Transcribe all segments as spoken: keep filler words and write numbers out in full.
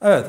Evet.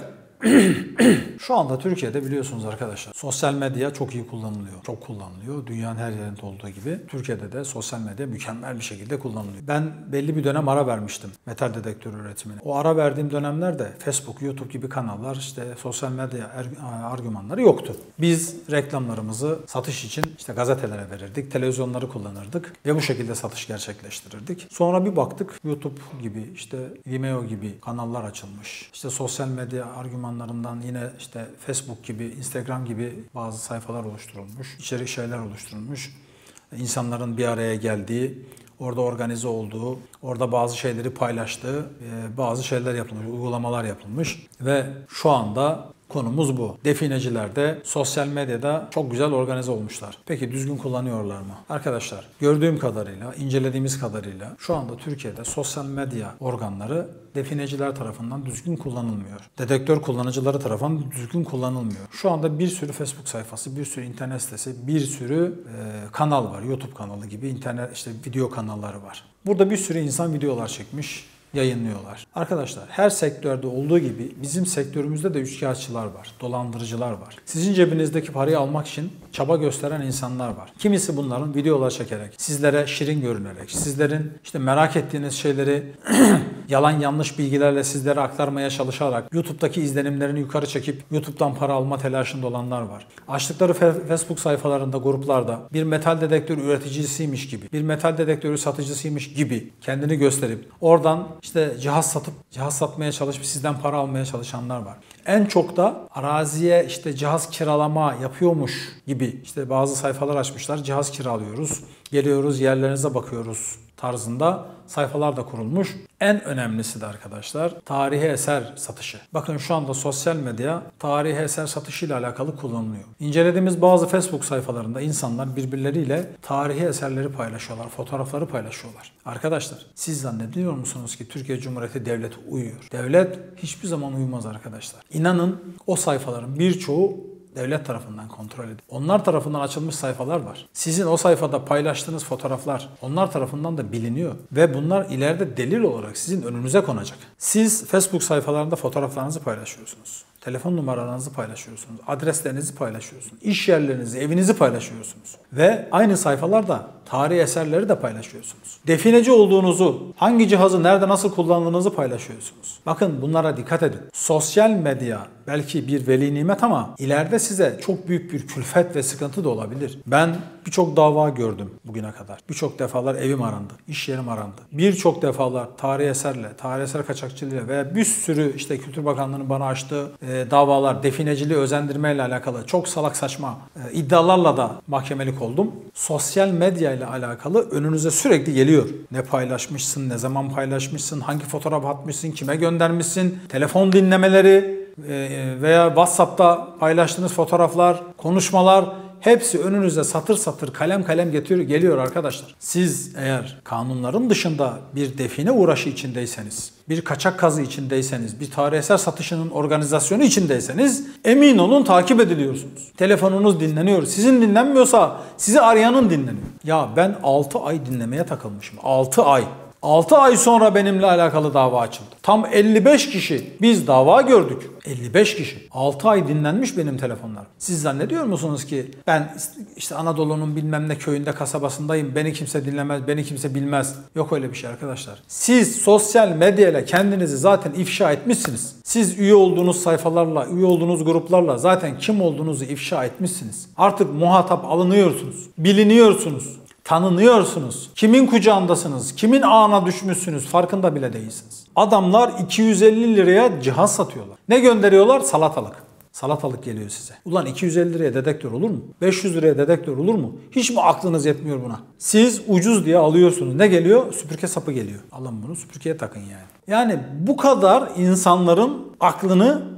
Şu anda Türkiye'de biliyorsunuz arkadaşlar, sosyal medya çok iyi kullanılıyor. Çok kullanılıyor. Dünyanın her yerinde olduğu gibi Türkiye'de de sosyal medya mükemmel bir şekilde kullanılıyor. Ben belli bir dönem ara vermiştim metal dedektör üretimine. O ara verdiğim dönemlerde Facebook, YouTube gibi kanallar, işte sosyal medya argümanları yoktu. Biz reklamlarımızı satış için işte gazetelere verirdik, televizyonları kullanırdık ve bu şekilde satış gerçekleştirirdik. Sonra bir baktık YouTube gibi, işte Vimeo gibi kanallar açılmış. İşte sosyal medya argümanlarından yine işte Facebook gibi, Instagram gibi bazı sayfalar oluşturulmuş, içerik şeyler oluşturulmuş. İnsanların bir araya geldiği, orada organize olduğu, orada bazı şeyleri paylaştığı, bazı şeyler yapılmış, uygulamalar yapılmış ve şu anda konumuz bu. Defineciler de sosyal medyada çok güzel organize olmuşlar. Peki düzgün kullanıyorlar mı? Arkadaşlar, gördüğüm kadarıyla, incelediğimiz kadarıyla şu anda Türkiye'de sosyal medya organları defineciler tarafından düzgün kullanılmıyor. Dedektör kullanıcıları tarafından düzgün kullanılmıyor. Şu anda bir sürü Facebook sayfası, bir sürü internet sitesi, bir sürü e, kanal var. YouTube kanalı gibi internet işte video kanalları var. Burada bir sürü insan videolar çekmiş, yayınlıyorlar. Arkadaşlar, her sektörde olduğu gibi bizim sektörümüzde de üçkağıtçılar var, dolandırıcılar var. Sizin cebinizdeki parayı almak için çaba gösteren insanlar var. Kimisi bunların videolar çekerek, sizlere şirin görünerek, sizlerin işte merak ettiğiniz şeyleri yalan yanlış bilgilerle sizlere aktarmaya çalışarak YouTube'daki izlenimlerini yukarı çekip YouTube'dan para alma telaşında olanlar var. Açtıkları Facebook sayfalarında, gruplarda bir metal dedektör üreticisiymiş gibi, bir metal dedektörü satıcısıymış gibi kendini gösterip oradan İşte cihaz satıp cihaz satmaya çalışıp sizden para almaya çalışanlar var. En çok da araziye işte cihaz kiralama yapıyormuş gibi işte bazı sayfalar açmışlar. Cihaz kiralıyoruz, geliyoruz yerlerinize bakıyoruz tarzında sayfalar da kurulmuş. En önemlisi de arkadaşlar tarihi eser satışı. Bakın şu anda sosyal medya tarihi eser satışıyla alakalı kullanılıyor. İncelediğimiz bazı Facebook sayfalarında insanlar birbirleriyle tarihi eserleri paylaşıyorlar, fotoğrafları paylaşıyorlar. Arkadaşlar, siz zannediyor musunuz ki Türkiye Cumhuriyeti devleti uyuyor? Devlet hiçbir zaman uyumaz arkadaşlar. İnanın o sayfaların birçoğu devlet tarafından kontrol edilir. Onlar tarafından açılmış sayfalar var. Sizin o sayfada paylaştığınız fotoğraflar onlar tarafından da biliniyor ve bunlar ileride delil olarak sizin önünüze konacak. Siz Facebook sayfalarında fotoğraflarınızı paylaşıyorsunuz. Telefon numaranızı paylaşıyorsunuz, adreslerinizi paylaşıyorsunuz, iş yerlerinizi, evinizi paylaşıyorsunuz. Ve aynı sayfalarda tarihi eserleri de paylaşıyorsunuz. Defineci olduğunuzu, hangi cihazı nerede nasıl kullandığınızı paylaşıyorsunuz. Bakın bunlara dikkat edin. Sosyal medya belki bir veli nimet ama ileride size çok büyük bir külfet ve sıkıntı da olabilir. Ben birçok dava gördüm bugüne kadar. Birçok defalar evim arandı, iş yerim arandı. Birçok defalar tarihi eserle, tarihi eser kaçakçılığıyla veya bir sürü işte Kültür Bakanlığı'nın bana açtığı e, davalar, defineciliği özendirmeyle alakalı çok salak saçma e, iddialarla da mahkemelik oldum. Sosyal medya ile alakalı önünüze sürekli geliyor. Ne paylaşmışsın, ne zaman paylaşmışsın, hangi fotoğraf atmışsın, kime göndermişsin, telefon dinlemeleri veya WhatsApp'ta paylaştığınız fotoğraflar, konuşmalar hepsi önünüze satır satır kalem kalem getiriyor, geliyor arkadaşlar. Siz eğer kanunların dışında bir define uğraşı içindeyseniz, bir kaçak kazı içindeyseniz, bir tarih eser satışının organizasyonu içindeyseniz emin olun takip ediliyorsunuz. Telefonunuz dinleniyor. Sizin dinlenmiyorsa sizi arayanın dinleniyor. Ya ben altı ay dinlemeye takılmışım. altı ay. altı ay sonra benimle alakalı dava açıldı. Tam elli beş kişi biz dava gördük. elli beş kişi. altı ay dinlenmiş benim telefonlar. Siz zannediyor musunuz ki ben işte Anadolu'nun bilmem ne köyünde kasabasındayım. Beni kimse dinlemez, beni kimse bilmez. Yok öyle bir şey arkadaşlar. Siz sosyal medyayla kendinizi zaten ifşa etmişsiniz. Siz üye olduğunuz sayfalarla, üye olduğunuz gruplarla zaten kim olduğunuzu ifşa etmişsiniz. Artık muhatap alınıyorsunuz. Biliniyorsunuz. Tanınıyorsunuz. Kimin kucağındasınız? Kimin ağına düşmüşsünüz? Farkında bile değilsiniz. Adamlar iki yüz elli liraya cihaz satıyorlar. Ne gönderiyorlar? Salatalık. Salatalık geliyor size. Ulan iki yüz elli liraya dedektör olur mu? beş yüz liraya dedektör olur mu? Hiç mi aklınız yetmiyor buna? Siz ucuz diye alıyorsunuz. Ne geliyor? Süpürge sapı geliyor. Alın bunu süpürgeye takın yani. Yani bu kadar insanların aklını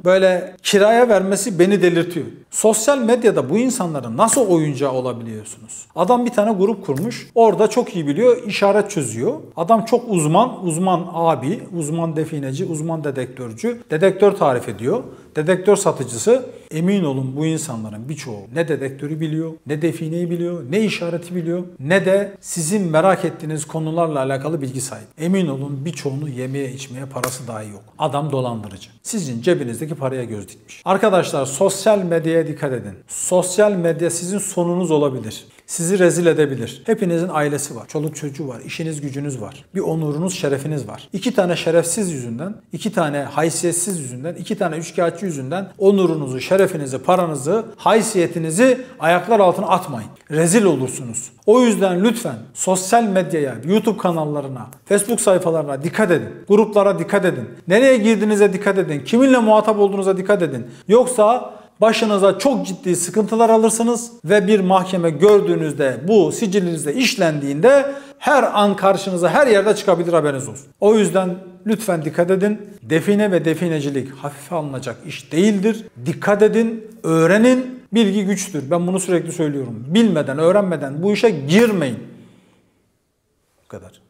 böyle kiraya vermesi beni delirtiyor. Sosyal medyada bu insanların nasıl oyuncağı olabiliyorsunuz? Adam bir tane grup kurmuş. Orada çok iyi biliyor, işaret çözüyor. Adam çok uzman, uzman abi, uzman defineci, uzman dedektörcü. Dedektör tarif ediyor. Dedektör satıcısı. Emin olun bu insanların birçoğu ne dedektörü biliyor, ne defineyi biliyor, ne işareti biliyor, ne de sizin merak ettiğiniz konularla alakalı bilgi sahip. Emin olun birçoğunu yemeye içmeye parası dahi yok. Adam dolandırıcı. Sizin cebinizdeki paraya göz dikmiş. Arkadaşlar sosyal medyaya dikkat edin. Sosyal medya sizin sonunuz olabilir. Sizi rezil edebilir. Hepinizin ailesi var. Çoluk çocuğu var. İşiniz gücünüz var. Bir onurunuz, şerefiniz var. İki tane şerefsiz yüzünden, iki tane haysiyetsiz yüzünden, iki tane üçkağıtçı yüzünden onurunuzu, şerefinizi, paranızı, haysiyetinizi ayaklar altına atmayın. Rezil olursunuz. O yüzden lütfen sosyal medyaya, YouTube kanallarına, Facebook sayfalarına dikkat edin. Gruplara dikkat edin. Nereye girdiğinize dikkat edin. Kiminle muhatap olduğunuza dikkat edin. Yoksa başınıza çok ciddi sıkıntılar alırsınız ve bir mahkeme gördüğünüzde bu sicilinizde işlendiğinde her an karşınıza her yerde çıkabilir, haberiniz olsun. O yüzden lütfen dikkat edin. Define ve definecilik hafife alınacak iş değildir. Dikkat edin, öğrenin. Bilgi güçtür. Ben bunu sürekli söylüyorum. Bilmeden, öğrenmeden bu işe girmeyin. Bu kadar.